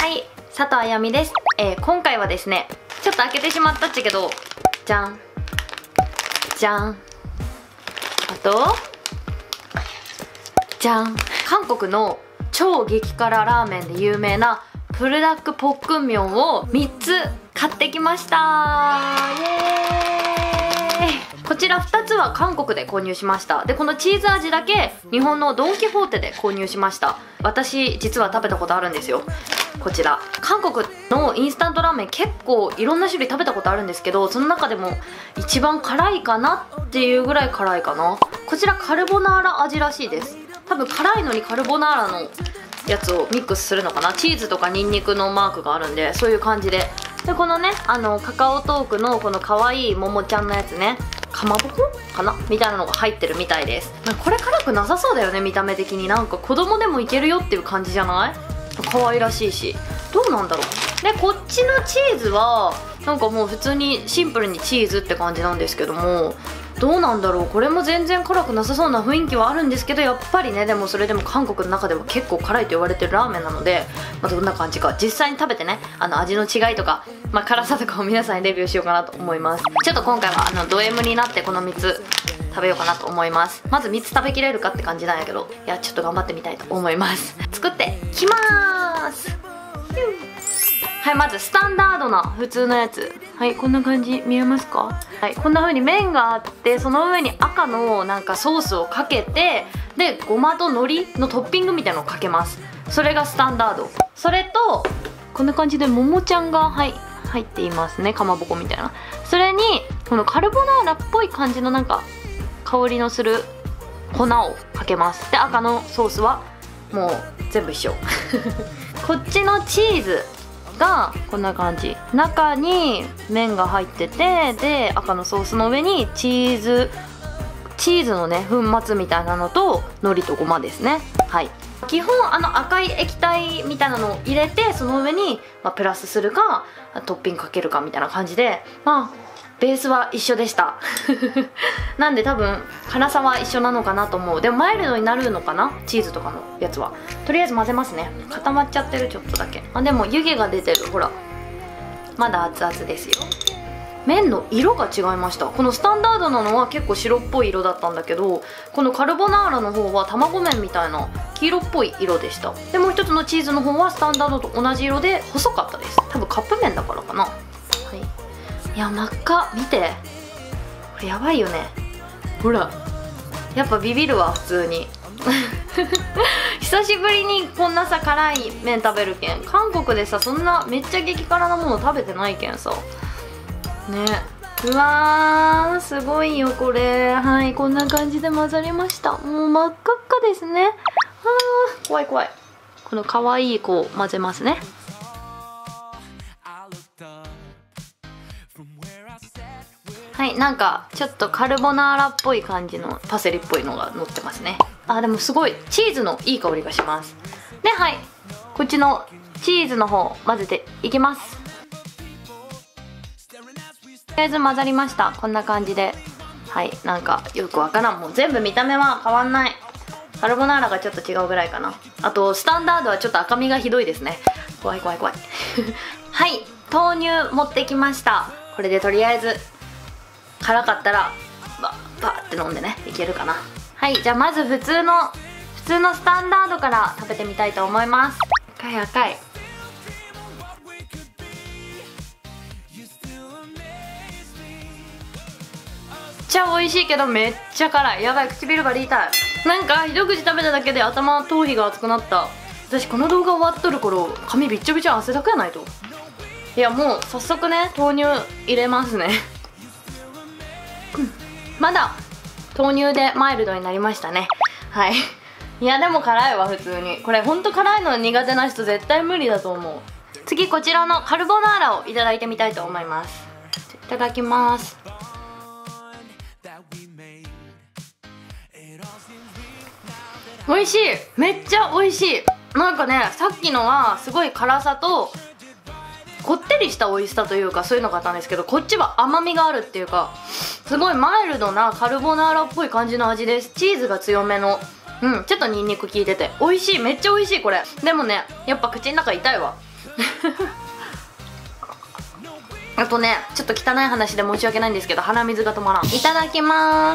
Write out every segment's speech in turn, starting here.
はい、佐藤あやみです。今回はですね、ちょっと開けてしまったっちゃけど、じゃんじゃん、あとじゃん、韓国の超激辛ラーメンで有名なプルダックポックンミョンを3つ買ってきました。イエーイ。こちら2つは韓国で購入しました。でこのチーズ味だけ日本のドン・キホーテで購入しました。私実は食べたことあるんですよ。こちら韓国のインスタントラーメン結構いろんな種類食べたことあるんですけど、その中でも一番辛いかなっていうぐらい辛いかな。こちらカルボナーラ味らしいです。多分辛いのにカルボナーラのやつをミックスするのかな。チーズとかニンニクのマークがあるんで、そういう感じで。でこのねカカオトークのこの可愛いももちゃんのやつね、かまぼこかなみたいなのが入ってるみたいです。これ辛くなさそうだよね、見た目的に。なんか子供でもいけるよっていう感じじゃない？可愛らしいし、どうなんだろう。でこっちのチーズはなんかもう普通にシンプルにチーズって感じなんですけども、どうなんだろう。これも全然辛くなさそうな雰囲気はあるんですけど、やっぱりね、でもそれでも韓国の中では結構辛いと言われてるラーメンなので、どんな感じか実際に食べてね、味の違いとか、辛さとかを皆さんにレビューしようかなと思います。ちょっと今回はド M になってこの3つ食べようかなと思います。まず3つ食べきれるかって感じなんやけど、いやちょっと頑張ってみたいと思います。作ってきまーす。はい、まずスタンダードな普通のやつ。はい、こんな感じ見えますか？はい、こんな風に麺があって、その上に赤のなんかソースをかけて、でごまと海苔のトッピングみたいなのをかけます。それがスタンダード。それとこんな感じでももちゃんが入っていますね、かまぼこみたいな。それにこのカルボナーラっぽい感じのなんか香りのする粉をかけます。で赤のソースはもう全部一緒こっちのチーズがこんな感じ、中に麺が入ってて、で赤のソースの上にチーズのね粉末みたいなのと海苔とごまですね。はい、基本赤い液体みたいなのを入れて、その上に、プラスするかトッピングかけるかみたいな感じで、ベースは一緒でしたなんで多分辛さは一緒なのかなと思う。でもマイルドになるのかな、チーズとかのやつは。とりあえず混ぜますね。固まっちゃってる、ちょっとだけ。でも湯気が出てる、ほらまだ熱々ですよ。麺の色が違いました。このスタンダードなのは結構白っぽい色だったんだけど、このカルボナーラの方は卵麺みたいな黄色っぽい色でした。でもう一つのチーズの方はスタンダードと同じ色で細かったです。多分カップ麺だからかな。はい、いや真っ赤、見てこれやばいよね。ほらやっぱビビるわ普通に久しぶりにこんなさ辛い麺食べるけん。韓国でさそんなめっちゃ激辛なもの食べてないけんさね。うわーすごいよこれ。はい、こんな感じで混ざりました。もう真っ赤っかですね。あー怖い怖い。この可愛い子を混ぜますね。はい、なんかちょっとカルボナーラっぽい感じのパセリっぽいのが乗ってますね。でもすごいチーズのいい香りがします。ではい、こっちのチーズの方混ぜていきます。とりあえず混ざりました。こんな感じで。はい、なんかよくわからん。もう全部見た目は変わんない。カルボナーラがちょっと違うぐらいかな。あとスタンダードはちょっと赤みがひどいですね。怖い怖い怖いはい、豆乳持ってきました。これでとりあえず辛かったらバーって飲んでね、いけるかな。はい、じゃあまず普通のスタンダードから食べてみたいと思います。赤い赤い。めっちゃ美味しいけどめっちゃ辛い。やばい、唇が痛い。なんか一口食べただけで頭皮が熱くなった。私この動画終わっとる頃髪びっちょびちょ汗だくやないと。いやもう早速ね豆乳入れますねまだ豆乳でマイルドになりましたね。はい、いやでも辛いわ普通に。これほんと辛いの苦手な人絶対無理だと思う。次こちらのカルボナーラをいただいてみたいと思います。いただきます。美味しい、めっちゃ美味しい。なんかねさっきのはすごい辛さとこってりした美味しさというかそういうのがあったんですけど、こっちは甘みがあるっていうかすごいマイルドなカルボナーラっぽい感じの味です。チーズが強めの、ちょっとニンニク効いてて美味しい。めっちゃ美味しいこれ。でもねやっぱ口の中痛いわあとね、ちょっと汚い話で申し訳ないんですけど、鼻水が止まらん。いただきます。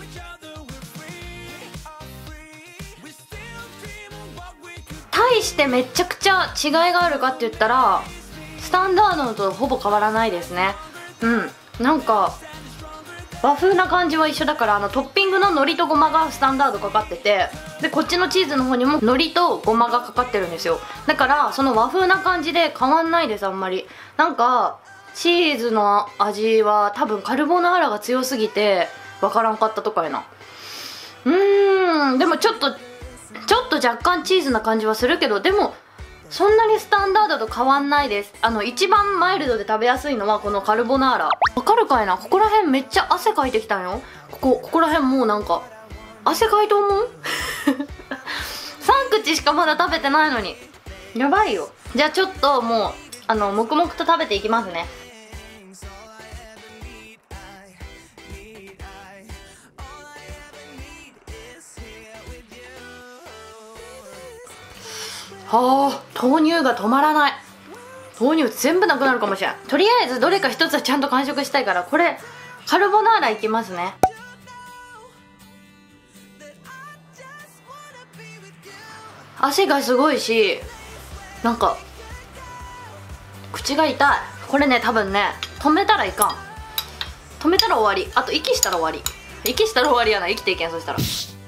大してめちゃくちゃ違いがあるかって言ったら、スタンダードのとほぼ変わらないですね。なんか和風な感じは一緒だから、トッピングの海苔とごまがスタンダードかかってて、でこっちのチーズの方にも海苔とごまがかかってるんですよ。だからその和風な感じで変わんないです。あんまりなんかチーズの味は多分カルボナーラが強すぎてわからんかったとかやな。でもちょっと若干チーズな感じはするけど、でもそんなにスタンダードと変わんないです。一番マイルドで食べやすいのはこのカルボナーラ。わかるかいな。ここら辺めっちゃ汗かいてきたんよ。ここら辺もうなんか汗かいと思う3口しかまだ食べてないのにやばいよ。じゃあちょっともう黙々と食べていきますね。はあ、豆乳が止まらない。豆乳全部なくなるかもしれない。とりあえずどれか一つはちゃんと完食したいから、これカルボナーラいきますね。汗がすごいし、なんか口が痛い。これね、多分ね、止めたらいかん。止めたら終わり。あと息したら終わり。息したら終わりやな。生きていけん。そしたら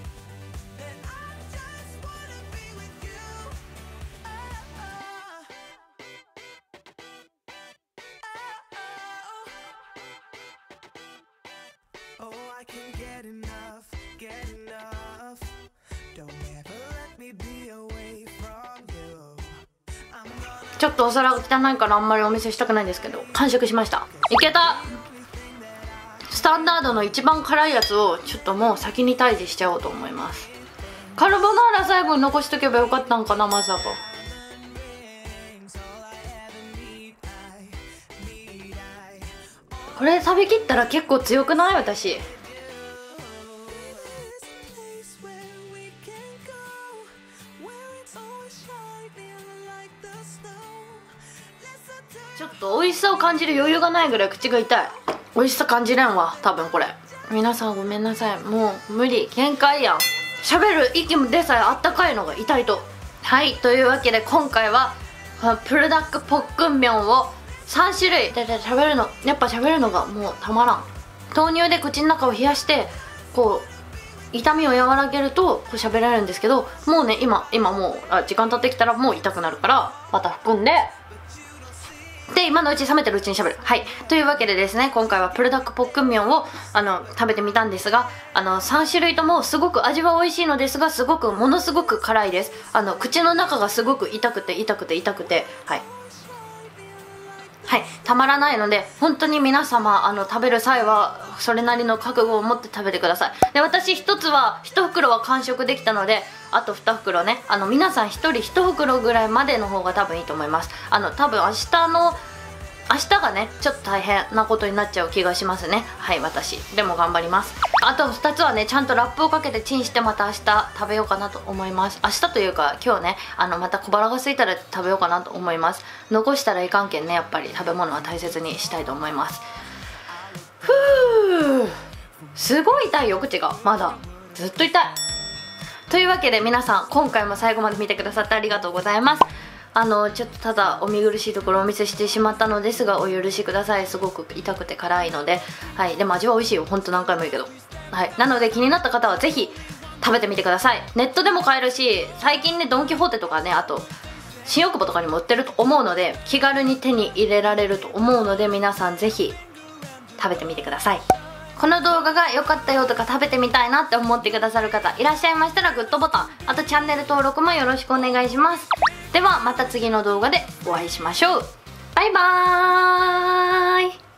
ちょっとお皿が汚いからあんまりお見せしたくないんですけど、完食しました。いけた。スタンダードの一番辛いやつをちょっともう先に退治しちゃおうと思います。カルボナーラ最後に残しとけばよかったんかな、まさか。これ食べきったら結構強くない？私ちょっと美味しさを感じる余裕がないぐらい口が痛い。美味しさ感じれんわ、多分これ。皆さんごめんなさい、もう無理、限界やん。喋る息もでさえあったかいのが痛いと。はい、というわけで今回はプルダックポックンミョンを3種類で喋るの、やっぱ喋るのがもうたまらん。豆乳で口の中を冷やしてこう痛みを和らげるとこう喋れるんですけど、もうね今もう時間経ってきたらもう痛くなるからまた含んで、で今のうち冷めてるうちにしゃべる。はい、というわけでですね、今回はプルダックポックンミョンを食べてみたんですが、3種類ともすごく味は美味しいのですが、ものすごく辛いです。口の中がすごく痛くてはい、たまらないので、本当に皆様食べる際はそれなりの覚悟を持って食べてください。で私1袋は完食できたので、あと2袋ね、皆さん1人1袋ぐらいまでの方が多分いいと思います。多分明日がねちょっと大変なことになっちゃう気がしますね。はい、私でも頑張ります。あと2つはねちゃんとラップをかけてチンして、また明日食べようかなと思います。明日というか今日ねまた小腹が空いたら食べようかなと思います。残したらいかんけんね、やっぱり食べ物は大切にしたいと思います。ふう、すごい痛いよ、口がまだずっと痛い。というわけで皆さん、今回も最後まで見てくださってありがとうございます。ちょっとただお見苦しいところをお見せしてしまったのですがお許しください。すごく痛くて辛いので、はい、でも味は美味しいよ、ほんと何回も言うけど。はい、なので気になった方はぜひ食べてみてください。ネットでも買えるし、最近ねドン・キホーテとかね、あと新大久保とかにも売ってると思うので、気軽に手に入れられると思うので、皆さんぜひ食べてみてください。この動画が良かったよとか食べてみたいなって思ってくださる方いらっしゃいましたらグッドボタン、あとチャンネル登録もよろしくお願いします。ではまた次の動画でお会いしましょう。バイバーイ。